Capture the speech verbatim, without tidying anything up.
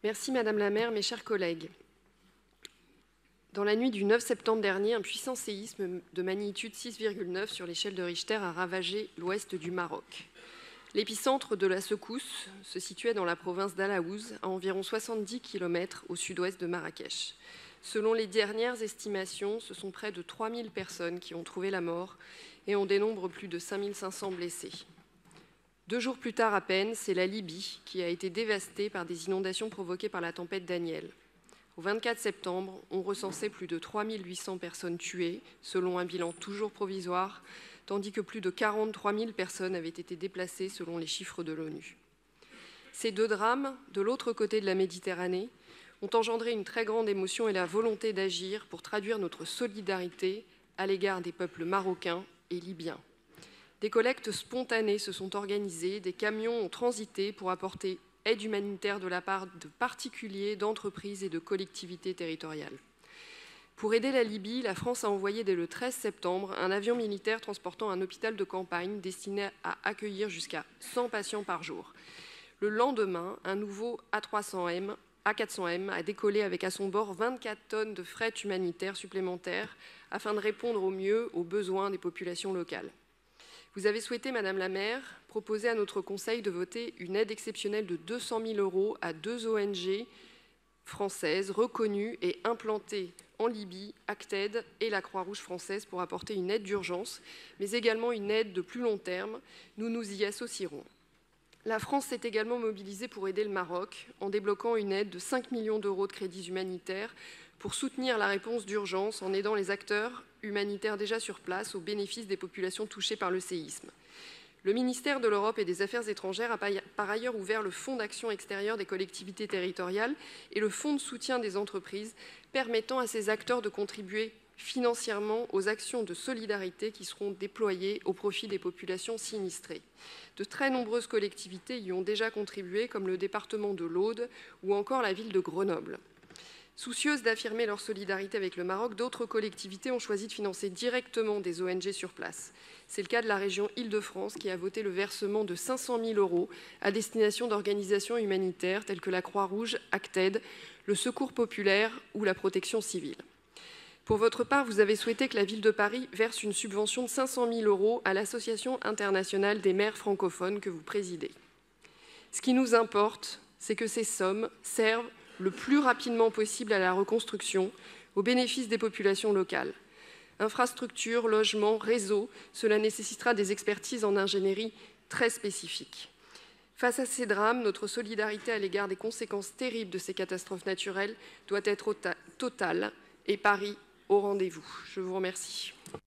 Merci Madame la maire, mes chers collègues. Dans la nuit du neuf septembre dernier, un puissant séisme de magnitude six virgule neuf sur l'échelle de Richter a ravagé l'ouest du Maroc. L'épicentre de la secousse se situait dans la province d'Alaouz, à environ soixante-dix kilomètres au sud-ouest de Marrakech. Selon les dernières estimations, ce sont près de trois mille personnes qui ont trouvé la mort et on dénombre plus de cinq mille cinq cents blessés. Deux jours plus tard à peine, c'est la Libye qui a été dévastée par des inondations provoquées par la tempête Daniel. Au vingt-quatre septembre, on recensait plus de trois mille huit cents personnes tuées, selon un bilan toujours provisoire, tandis que plus de quarante-trois mille personnes avaient été déplacées selon les chiffres de l'ONU. Ces deux drames, de l'autre côté de la Méditerranée, ont engendré une très grande émotion et la volonté d'agir pour traduire notre solidarité à l'égard des peuples marocains et libyens. Des collectes spontanées se sont organisées, des camions ont transité pour apporter aide humanitaire de la part de particuliers, d'entreprises et de collectivités territoriales. Pour aider la Libye, la France a envoyé dès le treize septembre un avion militaire transportant un hôpital de campagne destiné à accueillir jusqu'à cent patients par jour. Le lendemain, un nouveau A trois cents M, A quatre cents M a décollé avec à son bord vingt-quatre tonnes de fret humanitaire supplémentaires afin de répondre au mieux aux besoins des populations locales. Vous avez souhaité, Madame la maire, proposer à notre Conseil de voter une aide exceptionnelle de deux cent mille euros à deux O N G françaises reconnues et implantées en Libye, Acted et la Croix-Rouge française pour apporter une aide d'urgence, mais également une aide de plus long terme. Nous nous y associerons. La France s'est également mobilisée pour aider le Maroc en débloquant une aide de cinq millions d'euros de crédits humanitaires pour soutenir la réponse d'urgence en aidant les acteurs humanitaires déjà sur place au bénéfice des populations touchées par le séisme. Le ministère de l'Europe et des Affaires étrangères a par ailleurs ouvert le Fonds d'action extérieure des collectivités territoriales et le Fonds de soutien des entreprises, permettant à ces acteurs de contribuer financièrement aux actions de solidarité qui seront déployées au profit des populations sinistrées. De très nombreuses collectivités y ont déjà contribué, comme le département de l'Aude ou encore la ville de Grenoble. Soucieuses d'affirmer leur solidarité avec le Maroc, d'autres collectivités ont choisi de financer directement des O N G sur place. C'est le cas de la région Île-de-France qui a voté le versement de cinq cent mille euros à destination d'organisations humanitaires telles que la Croix-Rouge, Acted, le Secours populaire ou la Protection civile. Pour votre part, vous avez souhaité que la ville de Paris verse une subvention de cinq cent mille euros à l'Association internationale des maires francophones que vous présidez. Ce qui nous importe, c'est que ces sommes servent le plus rapidement possible à la reconstruction, au bénéfice des populations locales. Infrastructures, logements, réseaux, cela nécessitera des expertises en ingénierie très spécifiques. Face à ces drames, notre solidarité à l'égard des conséquences terribles de ces catastrophes naturelles doit être totale et Paris au rendez-vous. Je vous remercie.